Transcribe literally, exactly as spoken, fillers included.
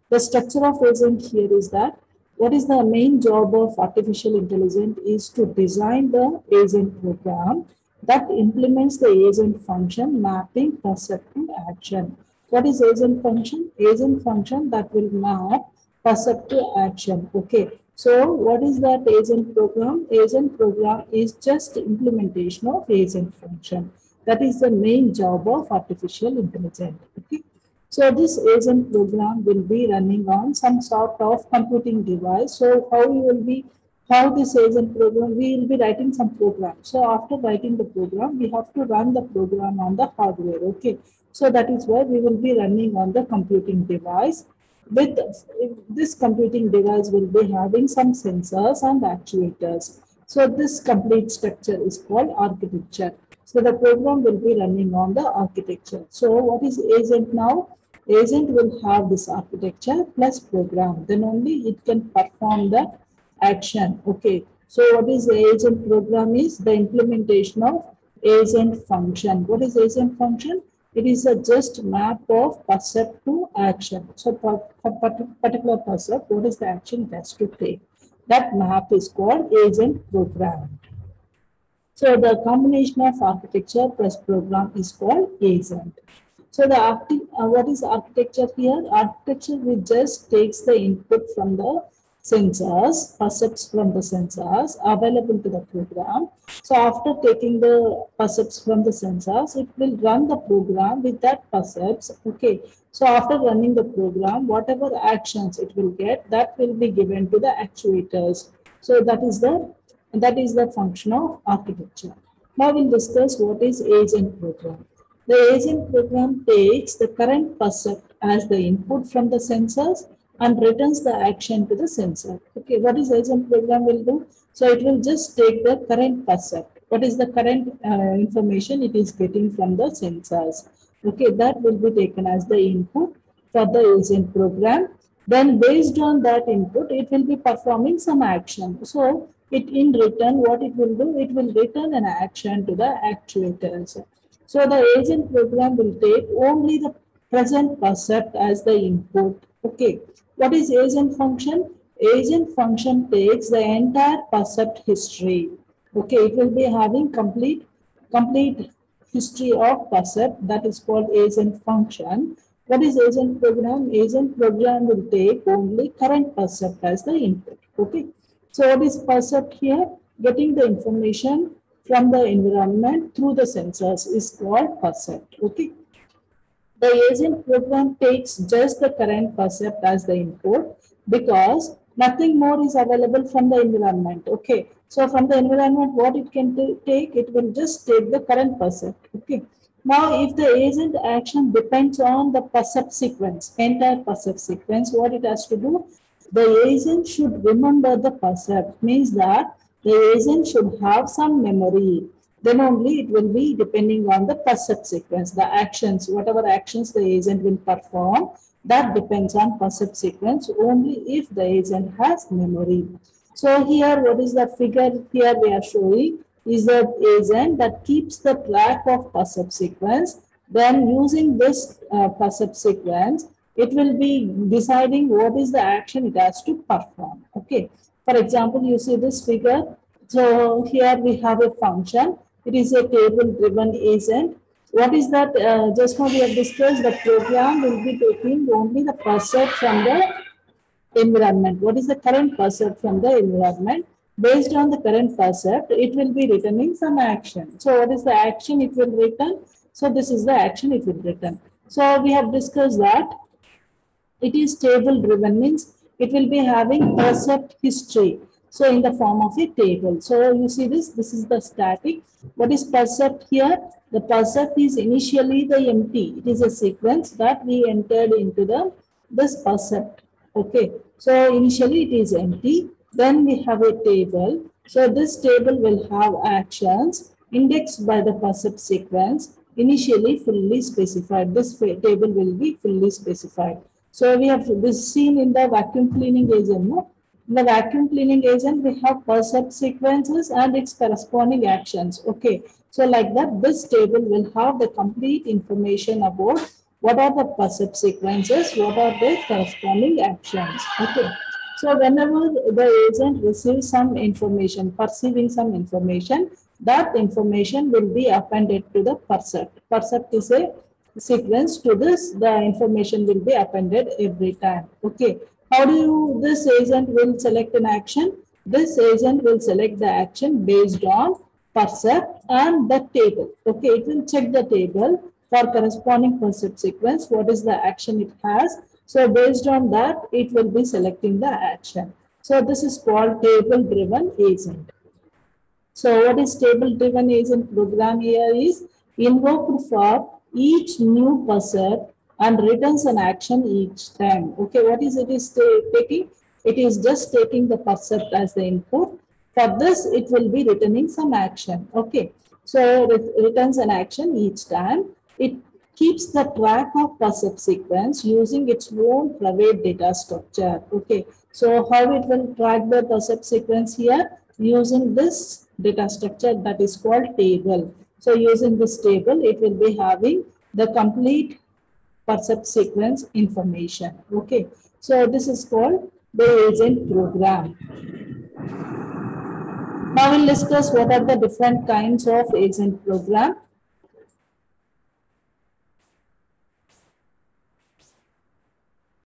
The structure of agent here is that what is the main job of artificial intelligence is to design the agent program that implements the agent function mapping percept to action. What is agent function? Agent function that will map percept to action. Okay. So what is that agent program? Agent program is just implementation of agent function. That is the main job of artificial intelligence. Okay. So this agent program will be running on some sort of computing device. So how you will be, how this agent program, we will be writing some program. So after writing the program, we have to run the program on the hardware. Okay. So that is why we will be running on the computing device. With this computing device will be having some sensors and actuators. So this complete structure is called architecture. So the program will be running on the architecture. So what is agent now? Agent will have this architecture plus program. Then only it can perform the action. Okay. So what is the agent program is the implementation of agent function. What is agent function? It is a just map of percept to action. So for, for particular percept, what is the action it has to take? That map is called agent program. So the combination of architecture plus program is called agent. So the uh, what is architecture here? Architecture which just takes the input from the sensors, percepts from the sensors available to the program. So after taking the percepts from the sensors, it will run the program with that percepts. Okay. So after running the program, whatever actions it will get, that will be given to the actuators. So that is the that is the function of architecture. Now we'll discuss what is agent program. The agent program takes the current percept as the input from the sensors and returns the action to the sensor. Okay, what is agent program will do? So it will just take the current percept. What is the current uh, information it is getting from the sensors? Okay, that will be taken as the input for the agent program. Then based on that input, it will be performing some action. So it in return, what it will do? It will return an action to the actuators. So the agent program will take only the present percept as the input. Okay. What is agent function? Agent function takes the entire percept history. Okay. It will be having complete, complete history of percept. That is called agent function. What is agent program? Agent program will take only current percept as the input. Okay. So what is percept here? Getting the information from the environment through the sensors is called percept. Okay. The agent program takes just the current percept as the input because nothing more is available from the environment. Okay. So from the environment, what it can take, it will just take the current percept. Okay. Now, if the agent action depends on the percept sequence, entire percept sequence, what it has to do? The agent should remember the percept, means that the agent should have some memory. Then only it will be depending on the percept sequence, the actions, whatever actions the agent will perform, that depends on percept sequence only if the agent has memory. So here, what is the figure here we are showing is the agent that keeps the track of percept sequence. Then using this uh, percept sequence, it will be deciding what is the action it has to perform. Okay. For example, you see this figure. So here we have a function. It is a table-driven agent. What is that? Uh, just now we have discussed the program will be taking only the percept from the environment. What is the current percept from the environment? Based on the current percept, it will be returning some action. So what is the action it will return? So this is the action it will return. So we have discussed that it is table driven, means it will be having percept history. So in the form of a table. So you see this, this is the static. What is percept here? The percept is initially the empty. It is a sequence that we entered into the this percept. Okay. So initially it is empty. Then we have a table. So this table will have actions indexed by the percept sequence, initially fully specified. This table will be fully specified. So we have this seen in the vacuum cleaning agent. No? In the vacuum cleaning agent, we have percept sequences and its corresponding actions. Okay. So like that, this table will have the complete information about what are the percept sequences, what are the corresponding actions. Okay. So whenever the agent receives some information, perceiving some information, that information will be appended to the percept. Percept is a sequence. To this, the information will be appended every time. Okay. How do you, this agent will select an action? This agent will select the action based on percept and the table. Okay, it will check the table for corresponding percept sequence, what is the action it has. So based on that, it will be selecting the action. So this is called table driven agent. So what is table driven agent program here is invoked for each new percept and returns an action each time. Okay, what is it is taking? It is just taking the percept as the input. For this, it will be returning some action. Okay, so it returns an action each time. It keeps the track of percept sequence using its own private data structure. Okay, so how it will track the percept sequence here? Using this data structure that is called table. So using this table, it will be having the complete percept sequence information. Okay, so this is called the agent program. Now we'll discuss what are the different kinds of agent program.